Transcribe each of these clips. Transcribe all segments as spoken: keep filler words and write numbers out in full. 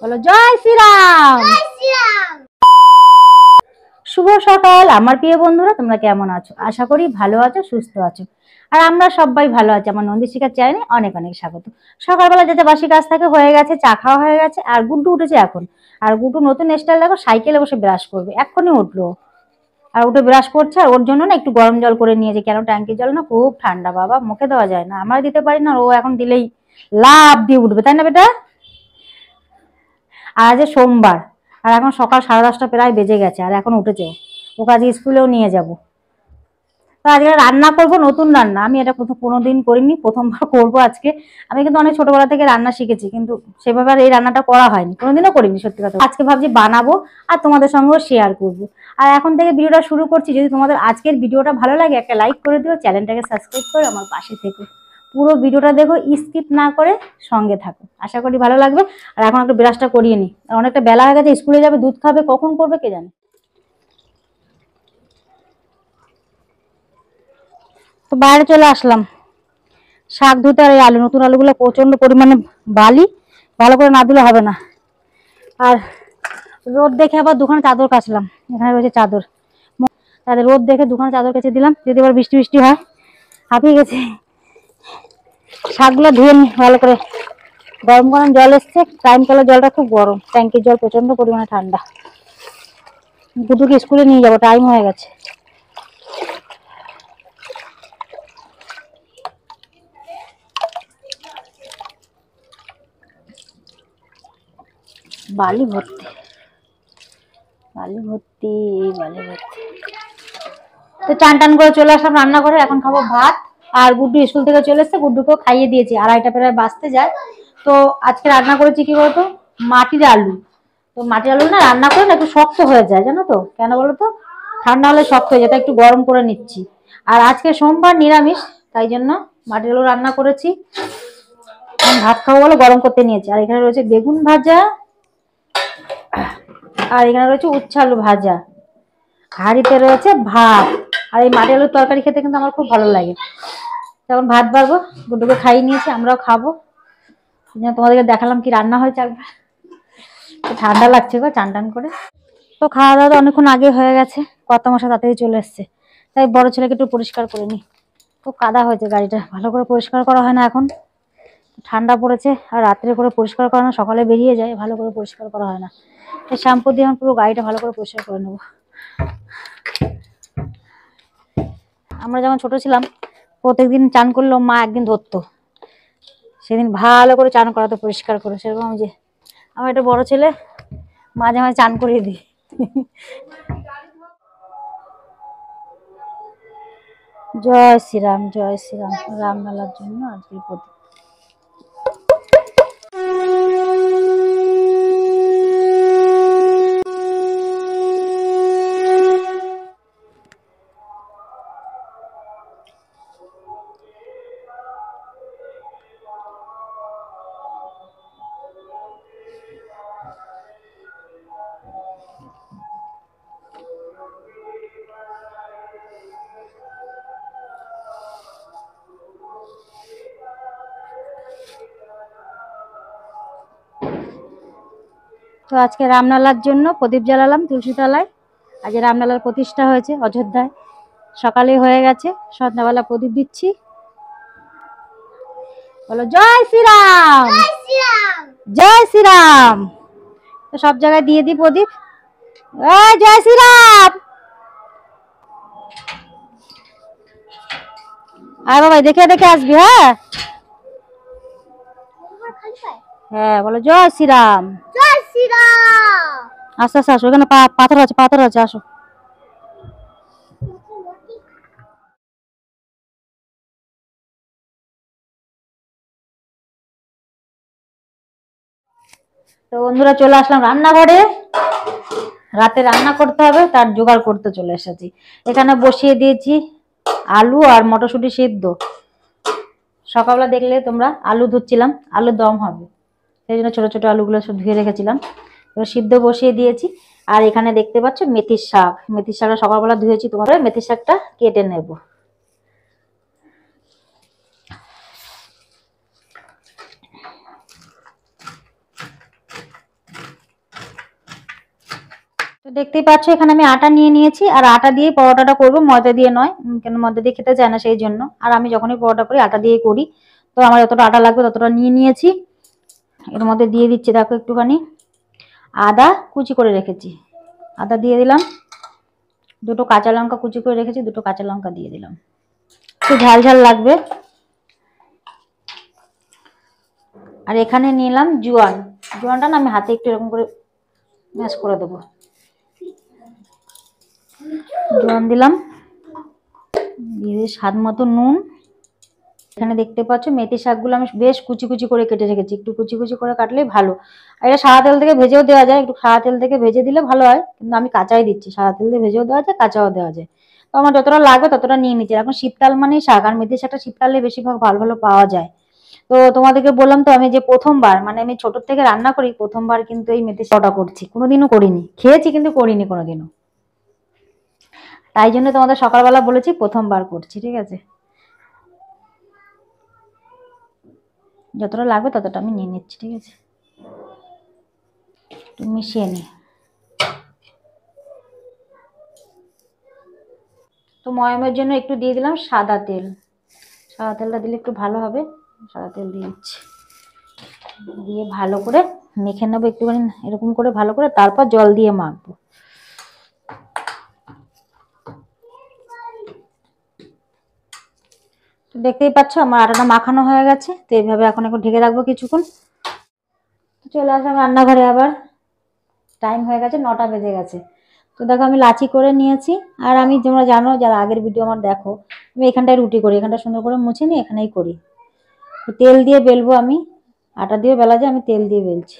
বলো জয় শ্রীরাম। শুভ সকাল আমার প্রিয় বন্ধুরা, তোমরা কেমন আছো? আশা করি ভালো আছো, সুস্থ আছো। আর আমরা সবাই ভালো আছি। আমার নন্দিশিকার চ্যানেলে অনেক অনেক স্বাগত। সকালবেলা যেতে বাসি কাজ থাকে হয়ে গেছে, চা খাওয়া হয়ে গেছে। আর গুড্ডু উঠেছে এখন। আর গুড্ডু নতুন স্টাইল দেখো, সাইকেলে বসে ব্রাশ করবে, এক্ষুনি উঠলো। আর উঠে ব্রাশ করছে। আর ওর জন্য না একটু গরম জল করে নিয়েছে, কেন ট্যাঙ্কির জল না খুব ঠান্ডা, বাবা মুখে দেওয়া যায় না, আমরা দিতে পারি না। ও এখন দিলেই লাভ দিয়ে উঠবে, তাই না বেটা? আর আজ সোমবার, আর এখন সকাল সাড়ে দশটা প্রায় বেজে গেছে, আর এখন উঠেছে। ওকে আজকে স্কুলেও নিয়ে যাব। তো আজকে রান্না করব নতুন রান্না। আমি এটা প্রথম কোনোদিন করিনি, প্রথমবার করব আজকে। আমি কিন্তু অনেক ছোটবেলা থেকে রান্না শিখেছি, কিন্তু সেভাবে আর এই রান্নাটা করা হয়নি, কোনোদিনও করিনি সত্যি কথা। আজকে ভাবছি বানাবো আর তোমাদের সঙ্গেও শেয়ার করব। আর এখন থেকে ভিডিওটা শুরু করছি। যদি তোমাদের আজকের ভিডিওটা ভালো লাগে একটা লাইক করে দিও, চ্যানেলটাকে সাবস্ক্রাইব করে আমার পাশে থেকো। পুরো ভিডিওটা দেখো, স্কিপ না করে সঙ্গে থাকো, আশা করি ভালো লাগবে। আর এখন একটু ব্রাশটা করিয়ে নি, অনেকটা বেলা হয়ে গেছে, স্কুলে যাবে, দুধ খাবে, কখন করবে কে জানে। তো বাইরে চলে আসলাম শাক ধুতে। আর এই আলু, নতুন আলুগুলো প্রচন্ড পরিমাণে বালি, ভালো করে না দিলে হবে না। আর রোদ দেখে আবার দুখানে চাদর কাচলাম, এখানে রয়েছে চাদর। তাদের রোদ দেখে দুখানে চাদর কেচে দিলাম, যদি আবার বৃষ্টি বৃষ্টি হয়। হাঁপিয়ে গেছে। শাকগুলো ধুয়ে নি ভালো করে। গরম গরম জল এসছে, টাইম কলের জলটা খুব গরম, ট্যাঙ্কির জল প্রচন্ড পরিমাণে ঠান্ডা। দুটোকে স্কুলে নিয়ে যাবো, টাইম হয়ে গেছে। বালি ভর্তি, বালি ভর্তি, বালি ভর্তি। তো চান টান করে চলে আসলাম রান্না করে। এখন খাবো ভাত। আর গুড্ডু স্কুল থেকে চলে এসছে, গুড্ডুকেও খাইয়ে দিয়েছি, আড়াইটা প্রায় বাঁচতে যায়। তো আজকে রান্না করেছি কি বলতো, মাটির আলু। তো মাটির আলু না রান্না করে না একটু শক্ত হয়ে যায়, জানো তো কেন বলো তো? ঠান্ডা হলে শক্ত হয়ে যায়, তাই একটু গরম করে নিচ্ছি। আর আজকে সোমবার নিরামিষ, তাই জন্য মাটির আলু রান্না করেছি। ভাত খাবো বলে গরম করতে নিয়েছি। আর এখানে রয়েছে বেগুন ভাজা, আর এখানে রয়েছে উচ্ছে আলু ভাজা। হাঁড়িতে রয়েছে ভাত। আর এই মাটি আলুর তরকারি খেতে কিন্তু আমার খুব ভালো লাগে। তখন ভাত বাড়বো, গুড্ডুকে খাইয়ে নিয়েছি, আমরাও খাবো। তোমাদেরকে দেখালাম কি রান্না হয়েছে একবার। ঠান্ডা লাগছে গো চান টান করে। তো খাওয়া দাওয়া অনেকক্ষণ আগে হয়ে গেছে, কত মশা তাড়াতাড়ি চলে এসছে। তাই বড় ছেলেকে একটু পরিষ্কার করে নি। খুব কাদা হয়েছে গাড়িটা, ভালো করে পরিষ্কার করা হয় না এখন, ঠান্ডা পড়েছে। আর রাত্রে করে পরিষ্কার করা না, সকালে বেরিয়ে যায়, ভালো করে পরিষ্কার করা হয় না। এই শ্যাম্পু দিয়ে এখন পুরো গাড়িটা ভালো করে পরিষ্কার করে নেবো। আমরা যখন ছোট ছিলাম, প্রত্যেকদিন চান করলেও মা একদিন ধরতো, সেদিন ভালো করে চান করাতো পরিষ্কার করে। সেরকম যে আমার একটা বড় ছেলে, মাঝে মাঝে চান করিয়ে দিই। জয় শ্রীরাম, জয় শ্রীরাম। রামলালার জন্য আজকে প্রতি। তো আজকে রামলালার জন্য প্রদীপ জ্বালালাম তুলসী তলায়। আজ রামলালার প্রতিষ্ঠা হয়েছে অযোধ্যায়, সকালে হয়ে গেছে। সন্ধ্যাবেলা প্রদীপ দিচ্ছি। বলো জয় শ্রীরাম, জয় শ্রীরাম। তো সব জায়গায় দিয়ে দিই প্রদীপ। এই জয় শ্রীরাম। আর বাবা দেখে দেখে আসবি। হ্যাঁ হ্যাঁ, বলো জয় শ্রীরাম, জয় শ্রীরাম। আস্তে আস্তে আসো, এখানে পাথর আছে, পাথর আছে, আসো। তো বন্ধুরা চলে আসলাম রান্নাঘরে। রাতে রান্না করতে হবে, তার জোগাড় করতে চলে এসেছি। এখানে বসিয়ে দিয়েছি আলু আর মটরশুঁটি সিদ্ধ। সকালবেলা দেখলে তোমরা আলু ধুচ্ছিলাম, আলুর দম হবে, সেই জন্য ছোট ছোট আলুগুলো সব ধুয়ে রেখেছিলাম, এবার সিদ্ধ বসিয়ে দিয়েছি। আর এখানে দেখতে পাচ্ছ মেথির শাক। মেথির শাকটা সকালবেলা ধুয়েছি, তোমাদের মেথির শাকটা কেটে নেব। তো দেখতেই পাচ্ছ এখানে আমি আটা নিয়ে নিয়েছি, আর আটা দিয়ে পরোটাটা করবো, ময়দা দিয়ে নয়, কেন ময়দা দিয়ে খেতে চায় না সেই জন্য। আর আমি যখনই পরোটা করি আটা দিয়েই করি। তো আমার যতটা আটা লাগবে ততটা নিয়ে নিয়েছি। এর মধ্যে দিয়ে দিচ্ছি দেখো একটুখানি আদা কুচি করে রেখেছি, আদা দিয়ে দিলাম। দুটো কাঁচা লঙ্কা কুচি করে রেখেছি, দুটো কাঁচা লঙ্কা দিয়ে দিলাম, একটু ঝাল ঝাল লাগবে। আর এখানে নিলাম জোয়ান, জোয়ানটা না আমি হাতে একটু এরকম করে ম্যাশ করে দেবো। জোয়ান দিলাম, দিয়ে স্বাদ মতো নুন। এখানে দেখতে পাচ্ছ মেথি শাকগুলো আমি বেশ কুচি কুচি করে কেটে রেখেছি, একটু কুচি কুচি করে কাটলেই ভালো। আর এটা সাদা তেল থেকে ভেজেও দেওয়া যায়, একটু সাদা তেল থেকে ভেজে দিলে ভালো হয়, কিন্তু আমি কাঁচাই দিচ্ছি। সাদা তেল দিয়ে ভেজেও দেওয়া যায়, কাঁচাও দেওয়া যায়। তো আমার যতটা লাগবে ততটা নিয়ে নিচ্ছি। এখন শীতকাল মানেই শাক, আর মেথি শাকটা শীতকালে বেশিরভাগ ভালো ভালো পাওয়া যায়। তো তোমাদেরকে বললাম তো আমি যে প্রথমবার, মানে আমি ছোট থেকে রান্না করি, প্রথমবার কিন্তু এই মেথি শাকটা করছি, কোনোদিনও করিনি, খেয়েছি কিন্তু করিনি কোনোদিনও। তাই জন্য তোমাদের সকালবেলা বলেছি প্রথমবার করছি, ঠিক আছে। যতটা লাগবে ততটা আমি নিয়ে নিচ্ছি, ঠিক আছে। একটু মিশিয়ে নিই। তো ময়ামের জন্য একটু দিয়ে দিলাম সাদা তেল, সাদা তেলটা দিলে একটু ভালো হবে, সাদা তেল দিয়ে দিচ্ছি। দিয়ে ভালো করে মেখে নেবো একটুখানি এরকম করে ভালো করে, তারপর জল দিয়ে মাখবো। তো দেখতেই পাচ্ছ আমার আটাটা মাখানো হয়ে গেছে। তো এইভাবে এখন একটু ঢেকে রাখবো কিছুক্ষণ। তো চলে আসলাম রান্নাঘরে, আবার টাইম হয়ে গেছে, নটা বেজে গেছে। তো দেখো আমি লাচি করে নিয়েছি। আর আমি, তোমরা জানো যারা আগের ভিডিও আমার দেখো, আমি এখানটায় রুটি করি, এখানটা সুন্দর করে মুছে নিয়ে এখানেই করি। তেল দিয়ে বেলবো আমি, আটা দিয়ে বেলা যায়, আমি তেল দিয়ে বেলছি।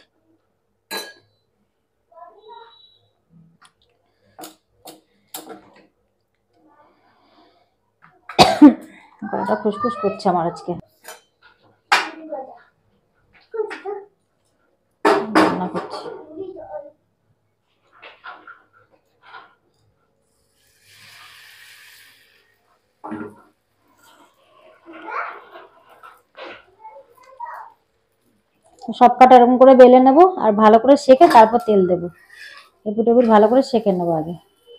গলাটা খুসখুস করছে আমার আজকে, রান্না করছি। সব কটা এরকম করে বেলে নেবো, আর ভালো করে সেকে তারপর তেল দেবো। এপিট ওপিট ভালো করে সেকে নেবো আগে।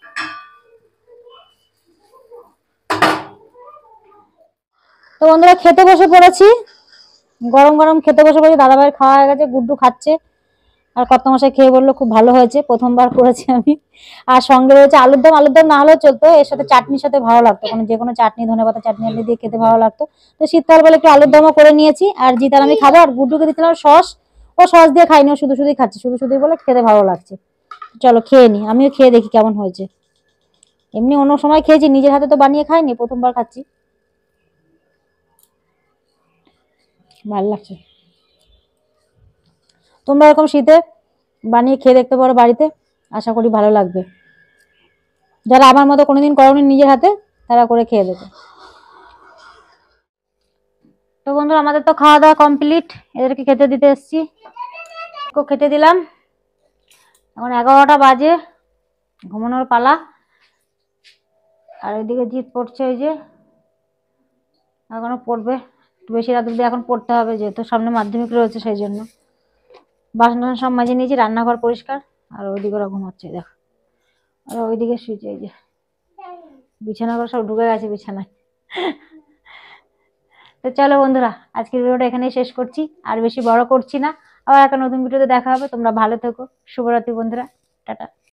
তো বন্ধুরা খেতে বসে পড়েছি, গরম গরম খেতে বসে পড়েছি। দাদাভাইয়ের খাওয়া হয়ে গেছে, গুড্ডু খাচ্ছে। আর কর্তামশাই খেয়ে বললো খুব ভালো হয়েছে, প্রথমবার করেছি আমি। আর সঙ্গে রয়েছে আলুর দম, আলুর দম না হলেও চলতো, এর সাথে চাটনির সাথে ভালো লাগতো, কোনো যে কোনো চাটনি, ধনেপাতা চাটনি আলু দিয়ে খেতে ভালো লাগতো। তো শীতকাল বলে একটু আলুর দমও করে নিয়েছি। আর জিতার আমি খাবো, আর গুড্ডুকে দিচ্ছিলাম সস, ও সস দিয়ে খাইনি, ও শুধু শুধুই খাচ্ছে, শুধু শুধুই বলে খেতে ভালো লাগছে। চলো খেয়ে নি, আমিও খেয়ে দেখি কেমন হয়েছে। এমনি অন্য সময় খেয়েছি, নিজের হাতে তো বানিয়ে খাইনি, প্রথমবার খাচ্ছি, ভালো লাগছে। তোমরা এরকম শীতে বানিয়ে খেয়ে দেখতে পারো বাড়িতে, আশা করি ভালো লাগবে। যারা আমার মতো কোনোদিন করোনি নিজের হাতে, তারা করে খেয়ে দেবে। তো বন্ধুরা আমাদের তো খাওয়া দাওয়া কমপ্লিট, এদেরকে খেতে দিতে এসছি, খেতে দিলাম। এখন এগারোটা বাজে, ঘুমানোর পালা। আর এদিকে জিত পড়ছে, ওই যে এখনো পড়বে, একটু বেশি রাত অব্দি এখন পড়তে হবে, যেহেতু সামনে মাধ্যমিক রয়েছে সেই জন্য। বাসন টাসন সব মাঝে নিয়েছি, রান্নাঘর পরিষ্কার। আর ওইদিকে ওরা ঘুমাচ্ছে দেখো, আর ওইদিকে শুয়েছে, এই যে বিছানা করে সব ঢুকে গেছে বিছানায়। তো চলো বন্ধুরা আজকের ভিডিওটা এখানেই শেষ করছি, আর বেশি বড় করছি না। আবার একটা নতুন ভিডিওতে দেখা হবে, তোমরা ভালো থেকো, শুভরাত্রি বন্ধুরা, টাটা।